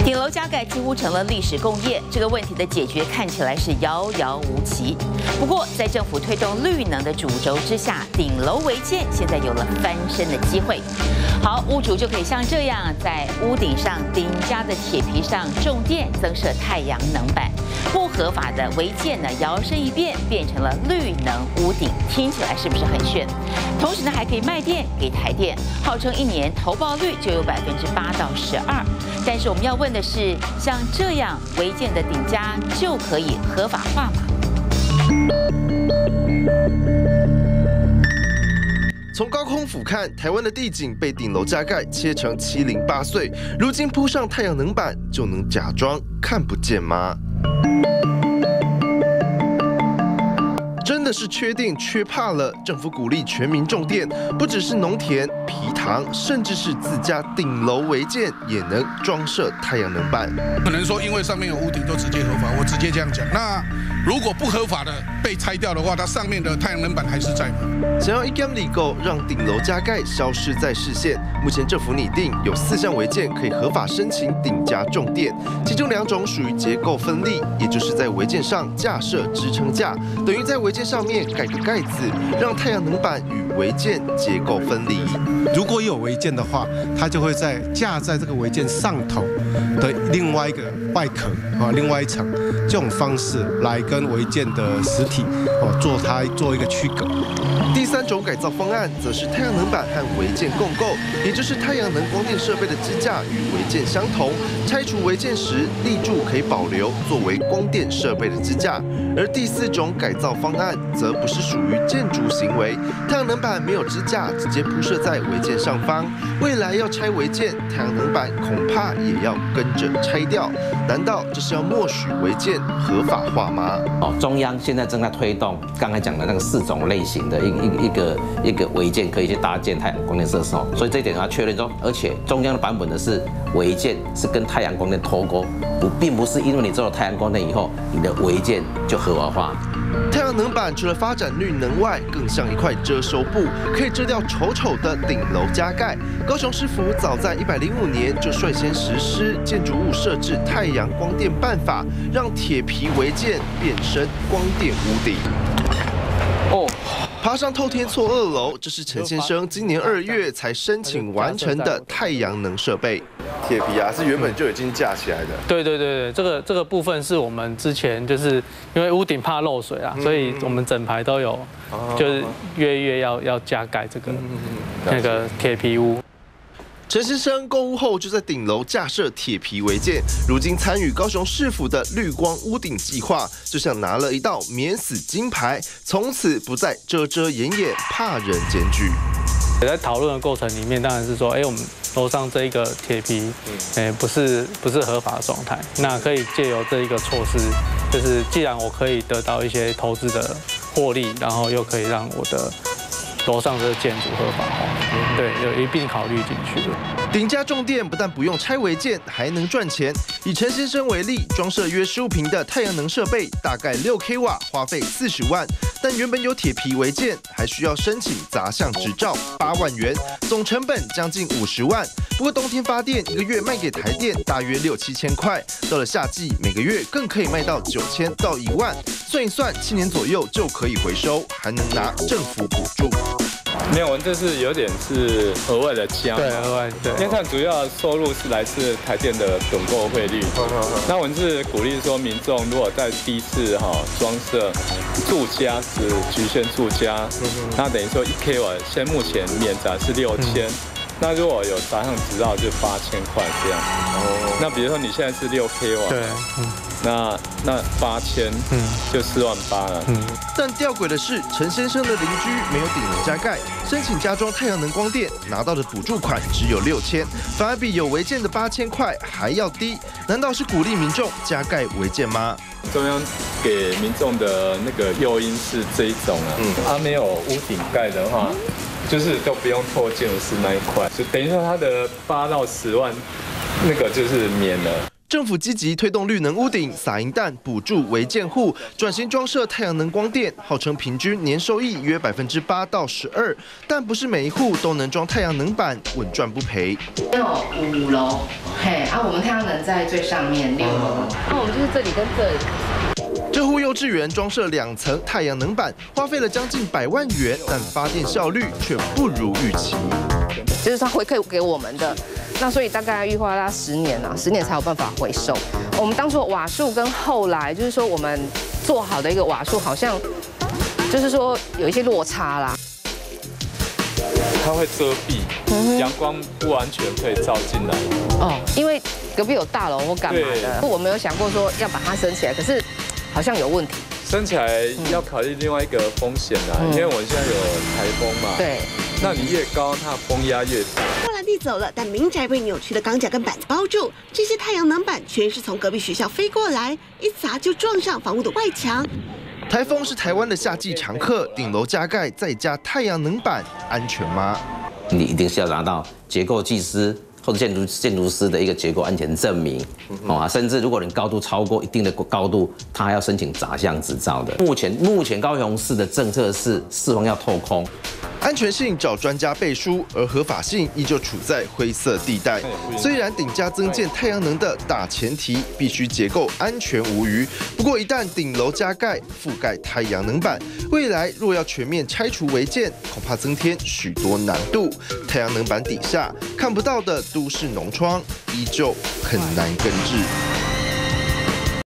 顶楼加盖几乎成了历史共业，这个问题的解决看起来是遥遥无期。不过，在政府推动绿能的主轴之下，顶楼违建现在有了翻身的机会。好，屋主就可以像这样，在屋顶上顶加的铁皮上种电，增设太阳能板。不合法的违建呢，摇身一变变成了绿能屋顶，听起来是不是很炫？同时呢，还可以卖电给台电，号称一年投报率就有8%到12%。但是我们要问的是，像这样违建的顶加就可以合法化吗？ 从高空俯瞰，台湾的地景被顶楼加盖切成7零8碎，如今铺上太阳能板，就能假装看不见吗？真的是缺电缺怕了，政府鼓励全民种电，不只是农田、埤塘，甚至是自家顶楼违建也能装设太阳能板。 不能说因为上面有屋顶就直接合法，我直接这样讲。那如果不合法的被拆掉的话，它上面的太阳能板还是在吗？ 想要一竿立够，让顶楼加盖消失在视线。目前政府拟定有4项违建可以合法申请顶加种电，其中2种属于结构分立，也就是在违建上架设支撑架，等于在违建上面盖个盖子，让太阳能板与违建结构分离。 如果有违建的话，它就会架在这个违建上头的另外一个外壳啊，另外一层，这种方式来跟违建的实体做一个区隔。 第3种改造方案则是太阳能板和违建共构，也就是太阳能光电设备的支架与违建相同，拆除违建时立柱可以保留作为光电设备的支架。而第4种改造方案则不是属于建筑行为，太阳能板没有支架，直接铺设在违建上方。未来要拆违建，太阳能板恐怕也要跟着拆掉。难道这是要默许违建合法化吗？ 中央现在正在推动刚才讲的那个4种类型的一个违建可以去搭建太阳光电设施哦，所以这一点要确认中，而且中央的版本的是违建是跟太阳光电脱钩，并不是因为你做了太阳光电以后，你的违建就合法化。 太阳能板除了发展绿能外，更像一块遮羞布，可以遮掉丑丑的顶楼加盖。高雄市府早在105年就率先实施《建筑物设置太阳光电办法》，让铁皮违建变身光电屋顶。爬上透天厝2楼，这是陈先生今年2月才申请完成的太阳能设备。铁皮啊，是原本就已经架起来的。 对，这个部分是我们之前就是因为屋顶怕漏水啊，所以我们整排都有，就是月要加盖这个那个铁皮屋。 陈先生购屋后就在顶楼架设铁皮违建，如今参与高雄市府的绿光屋顶计划，就像拿了一道免死金牌，从此不再遮遮掩掩，怕人检举。 也在讨论的过程里面，当然是说，我们楼上这一个铁皮，不是合法的状态，那可以借由这一个措施，就是既然我可以得到一些投资的获利，然后又可以让我的楼上这个建筑合法化，对，有一并考虑进去的。 顶加种电不但不用拆违建，还能赚钱。以陈先生为例，装设约15坪的太阳能设备，大概6 kW，花费40万。但原本有铁皮违建，还需要申请杂项执照8万元，总成本将近50万。不过冬天发电1个月卖给台电大约6、7千块，到了夏季每个月更可以卖到9000到1万，算一算7年左右就可以回收，还能拿政府补助。 没有，我们这是有点是额外的加， 对，额外对， 因为它主要收入是来自台电的趸购汇率。那我们是鼓励说，民众如果在第一次装设住家是局限住家，那等于说1 kW， 现在目前免闸是6000。那如果有杂项执照就8000块这样。那比如说你现在是6 kW， 对，那8000，就4万8了。 但吊诡的是，陈先生的邻居没有顶楼加盖，申请加装太阳能光电，拿到的补助款只有6000，反而比有违建的8000块还要低。难道是鼓励民众加盖违建吗？ 中央给民众的那个诱因是这一种啊，他没有屋顶盖的话，就是都不用透建筑师那一块，就等于说他的8到10万，那个就是免了。 政府积极推动绿能屋顶撒银弹，补助违建户转型装设太阳能光电，号称平均年收益约8%到12%，但不是每一户都能装太阳能板，稳赚不赔。 有5楼，我们太阳能在最上面6楼，那我们就是这里跟这里。 这户幼稚园装设2层太阳能板，花费了将近100万元，但发电效率却不如预期。 就是他回馈给我们的，那所以大概预花了10年啊，10年才有办法回收。我们当初瓦数跟后来就是说我们做好的一个瓦数，好像就是说有一些落差啦。 它会遮蔽，阳光不完全可以照进来。 因为隔壁有大楼或干嘛的，我没有想过说要把它升起来，可是好像有问题。 升起来要考虑另外一个风险啦，因为我们现在有台风嘛。 对。 那你越高，它风压越大。 波兰地走了，但民宅被扭曲的钢架跟板子包住。这些太阳能板全是从隔壁学校飞过来，一砸就撞上房屋的外墙。 台风是台湾的夏季常客，顶楼加盖再加太阳能板，安全吗？ 你一定是要拿到结构技师或者建筑师的一个结构安全证明，甚至如果你高度超过一定的高度，他还要申请杂项执照的。目前高雄市的政策是4方要透空。 安全性找专家背书，而合法性依旧处在灰色地带。虽然顶加增建太阳能的大前提必须结构安全无虞，不过一旦顶楼加盖覆盖太阳能板，未来若要全面拆除违建，恐怕增添许多难度。太阳能板底下看不到的都市脓疮，依旧很难根治。